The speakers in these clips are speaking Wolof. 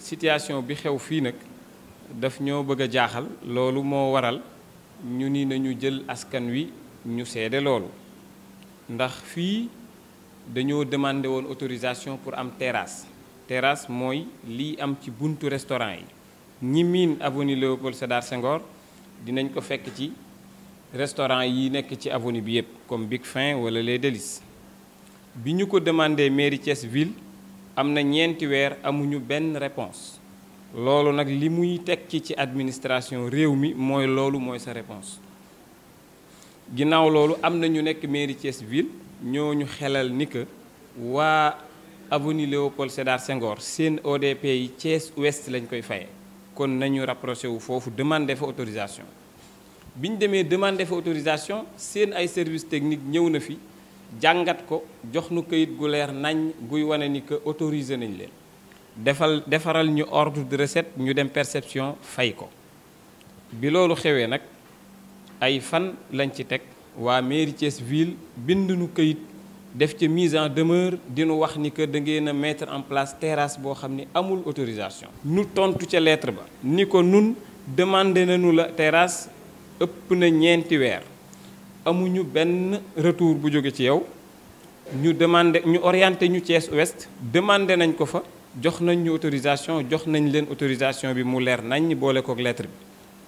situation bi xew fii nag daf ñoo bëgg a jaaxal loolu moo waral ñu ni nañu jël askan wi ñu seede loolu ndax fii dañoo demandé woon autorisation pour am terrasse mooy lii am ci buntu restaurant yi ñi miin avenue Léopold Sédar Senghor dinañ ko fekk ci restaurant yi nekk ci avenue bi yépp comme Big Fin wala Les Délices bi ñu ko demandé mairie Thiès ville am na ñeenti weer amuñu benn réponse loolu nag li muy tekki ci administration réew mi mooy loolu mooy sa réponse ginnaaw loolu am na ñu nekk mairie Thiès ville ñoo ñu xelal ni que waa avenue Léopold Sédar Senghor seen ODP yi Thiès ouest lañ koy faye kon nañu rapproché wu foofu demandé fa autorisation bi ñu demee demandé fa autorisation seen ay service technique ñëw na fi jàngat ko jox nu këyit gu leer nañ guy wane ni que autorisé nañ leen defaral ñu ordre de recette ñu dem perception fay ko bi loolu xewee nag ay fan lañ ci teg waa mairie Thiès ville bind nu këyit def ci mise en demeure dinu wax ni que da ngeen a mettre en place terrasse boo xam ni amul autorisation nu tontu ca lettre ba ni ko nun demandé nañu la terrasse ëpp na ñeenti weer amuñu benn retour bu jóge ci yow ñu demandé ñu orienté ñu Thiès ouest demandé nañ ko fa jox nañ ñu autorisation jox nañ leen autorisation bi mu leer nañ boole kook lettre bi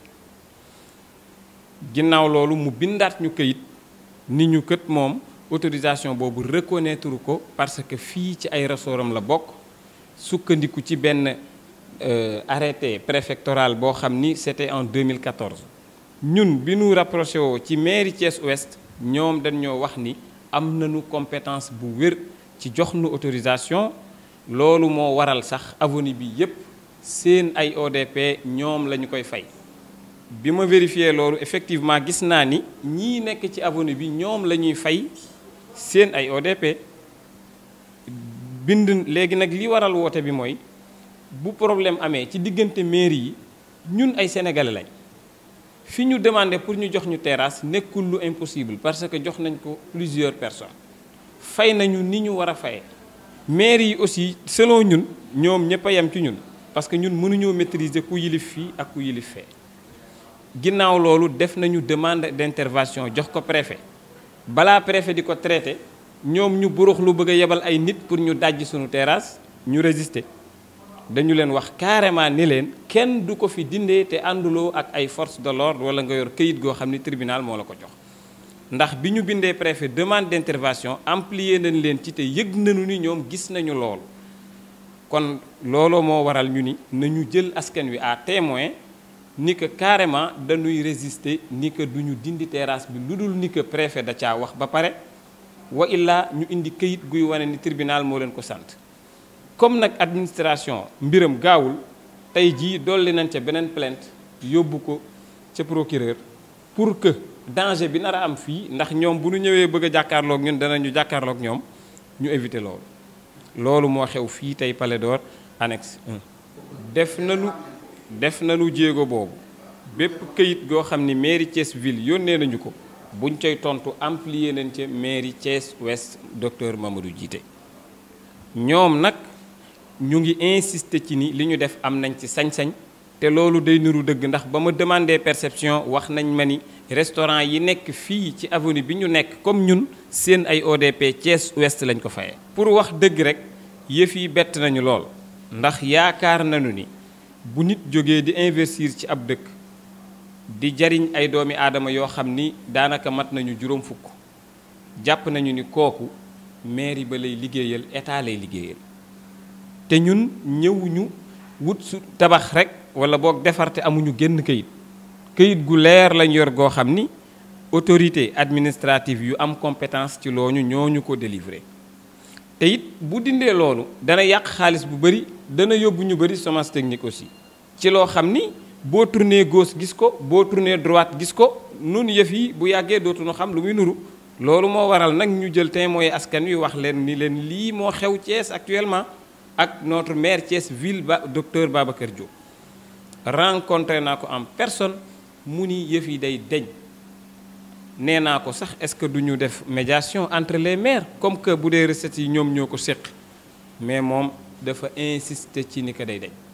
ginnaaw loolu mu bindaat ñu këyit ni ñu kët moom autorisation boobu reconnaître ko parce que fii ci ay ressortam la bokk sukkandiku ci benn arrêté préfectoral boo xam ni c'était en 2014 ñun bi ñu rapproché woo ci mairie Thiès ouest ñoom dañ ñoo wax ni am nañu compétence bu wér ci jox nu autorisation loolu moo waral sax avenue bi yépp seen ay ODP ñoom la ñu koy fay bi ma vérifié loolu effectivement gis naa ni ñii nekk ci avenue bi ñoom la ñuy fay seen ay ODP bind léegi nag li waral woote bi mooy bu problème amee ci diggante mairie yi ñun ay sénégalais lañ fi ñu demandé pour ñu jox ñu terrasse nekkul lu impossible parce que jox nañ ko plusieurs personnes fay nañu ni ñu war a fayee mairie yi aussi selon ñun ñoom ñëpp a yem ci ñun parce que ñun mënuñoo maîtriser ku yilif fii ak ku yilif fee ginnaaw loolu def nañu demande d'intervention jox ko préfet balaa préfet di ko traité ñoom ñu burux lu bëgg a yebal ay nit pour ñu dajj suñu terrasse ñu résister dañu leen wax carrément ni leen kenn du ko fi dindee te ànduloo ak ay force de l'ordre wala nga yor këyit goo xam ni tribunal moo la ko jox ndax bi ñu bindee préfet demande d'intervention amplié nañ leen ci te yëg nañu ni ñoom gis nañu loolu kon looloo moo waral ñu ni nañu jël askan wi à témoin ni que carrément dañuy résister ni que duñu dindi terrasse bi lu dul ni que préfet da caa wax ba pare wa illaa ñu indi këyit guy wane ni tribunal moo leen ko sant comme nag administration mbiram gaawul tey jii dolli nañ ca beneen plainte yóbbu ko ca procureur pour que danger bi nar a am fii ndax ñoom bu ñu ñëwee bëgg a jàkkaarloog ñun danañu jàkkaarloog ñoom ñu éviter loolu loolu moo xew fii tey Palais d'Or annexe 1 def nañu jéego boobu bépp këyit goo xam ni mairie Thiès ville yónnee nañu ko buñ coy tontu amplier nañ ca mairie Thiès ouest docteur Mamadou Djité ñoom nag ñu ngi insister ci ni li ñu def am nañ ci sañ-sañ te loolu day niru dëgg ndax ba ma demandé perception wax nañ ma ni restaurant yi nekk fii ci avenue bi ñu nekk comme ñun seen ay ODP Thiès ouest lañ ko fayee. pour wax dëgg rek yëf yi bett nañu lool ndax yaakaar nañu ni bu nit jógee di investir ci ab dëkk di jariñ ay doomi aadama yoo xam ni daanaka mat nañu juróom fukk jàpp nañu ni kooku mairie ba lay liggéeyal état lay liggéeyal te ñun ñëwuñu wut su tabax rek wala boog defarte amuñu génn këyit gu leer lañ yor goo xam ni autorité administrative yu am compétence ci looñu ñooñu ko délivrer te it bu dindee loolu dana yàq xaalis bu bari dana yóbbu ñu bari chômage technique aussi ci loo xam ni boo tourné gauche gis ko boo tourné droite gis ko nun yëf yi bu yàggee dootuñu xam lu muy nuru loolu moo waral nag ñu jël témoin askan wi wax leen ni leen lii moo xew Thiès actuellement ak notre maire Thiès ville ba docteur Babacar Diop rencontré naa ko en personne mu ni yëf yi day deñ nee naa ko sax est-ce que du ñu def médiation entre les maires comme que bu dee recettes yi ñoom ñoo ko séq mais moom dafa insister ci ni que day deñ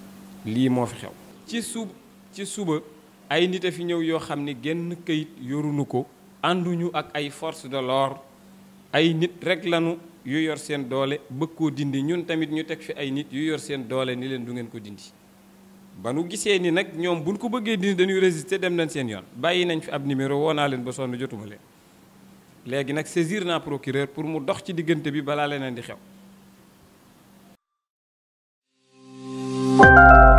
lii moo fi xew. ci suba ay nit a fi ñëw yoo xam ni genn këyit yorunu ko, ànduñu ak ay force de l'ordre, ay nit rek lanu yu yor seen doole bëgg koo dindi. ñun tamit ñu teg fi ay nit yu yor seen doole ni leen du ngeen ko dindi. ba nu gisee ni nag ñoom buñ ko bëggee dindi dañuy résister, dem nañ seen yoon. bàyyi nañ fi ab numéro, woo naa leen ba sonn jotuma leen. léegi nag saisir naa procureur pour mu dox ci diggante bi balaa leneen di xew.